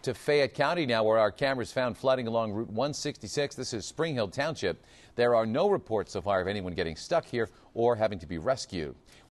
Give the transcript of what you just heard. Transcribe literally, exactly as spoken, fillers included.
To Fayette County now, where our cameras found flooding along Route one sixty-six. This is Springhill Township. There are no reports so far of anyone getting stuck here or having to be rescued.